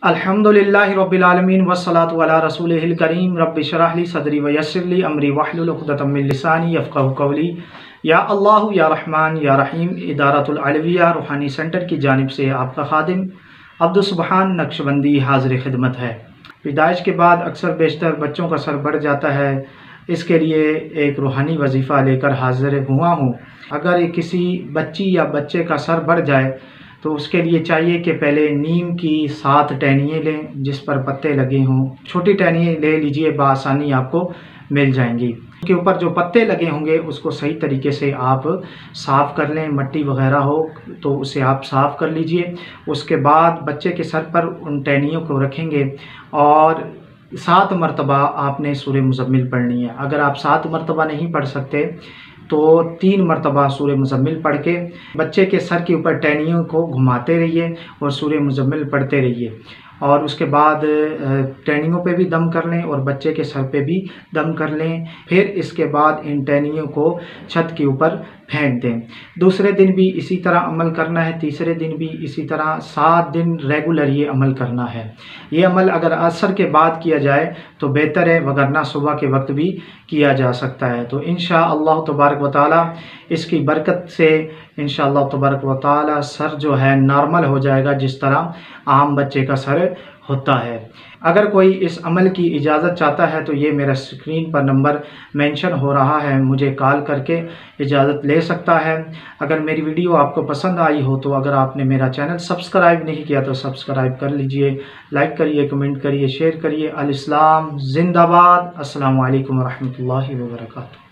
अल्हम्दुलिल्लाहि रब्बिल आलमीन वस्सलातु अला रसूलिहिल करीम रब्बि इश्रह ली सदरी व यस्सिर ली अमरी वहलुल उक़दतम मिन लिसानी यफ़क़हू क़ौली। या अल्लाह या रहमान या रहीम इदारतुल अलविया रूहानी सेंटर की जानिब से आपका खादिम अब्दुस सुबहान नक्शबंदी हाज़िर खिदमत है। पैदाइश के बाद अक्सर बेशतर बच्चों का सर बढ़ जाता है, इसके लिए एक रूहानी वजीफ़ा लेकर हाज़िर हुआ हूँ। अगर किसी बच्ची या बच्चे का सर बढ़ जाए तो उसके लिए चाहिए कि पहले नीम की 7 टहनियाँ लें जिस पर पत्ते लगे हों। छोटी टहनियाँ ले लीजिए, बआसानी आपको मिल जाएंगी। उसके ऊपर जो पत्ते लगे होंगे उसको सही तरीके से आप साफ़ कर लें, मट्टी वगैरह हो तो उसे आप साफ़ कर लीजिए। उसके बाद बच्चे के सर पर उन टहनियों को रखेंगे और 7 मरतबा आपने सूरह मुज़म्मिल पढ़नी है। अगर आप 7 मरतबा नहीं पढ़ सकते तो 3 मरतबा सूरह मुज़म्मिल पढ़ के बच्चे के सर के ऊपर टहनियों को घुमाते रहिए और सूरह मुज़म्मिल पढ़ते रहिए। और उसके बाद टहनियों पे भी दम कर लें और बच्चे के सर पे भी दम कर लें। फिर इसके बाद इन टहनियों को छत के ऊपर फेंक दें। दूसरे दिन भी इसी तरह अमल करना है, तीसरे दिन भी इसी तरह, 7 दिन रेगुलर ये अमल करना है। ये अमल अगर असर के बाद किया जाए तो बेहतर है, वगरना सुबह के वक्त भी किया जा सकता है। तो इंशाअल्लाह तबारक व तआला इसकी बरकत से इंशाअल्लाह तबारक व तआला सर जो है नॉर्मल हो जाएगा, जिस तरह आम बच्चे का सर होता है। अगर कोई इस अमल की इजाज़त चाहता है तो ये मेरा स्क्रीन पर नंबर मेंशन हो रहा है, मुझे कॉल करके इजाज़त ले सकता है। अगर मेरी वीडियो आपको पसंद आई हो तो अगर आपने मेरा चैनल सब्सक्राइब नहीं किया तो सब्सक्राइब कर लीजिए, लाइक करिए, कमेंट करिए, शेयर करिए। अल इस्लाम जिंदाबाद। अस्सलामु अलैकुम व रहमतुल्लाहि व बरकातुहू।